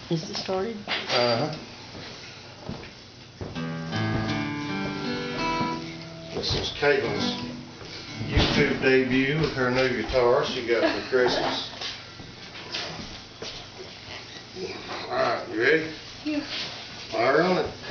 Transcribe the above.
Is it started? Uh-huh. This is Kaitlyn's YouTube debut with her new guitar she got for Christmas. Alright, you ready? Yeah. Fire on it.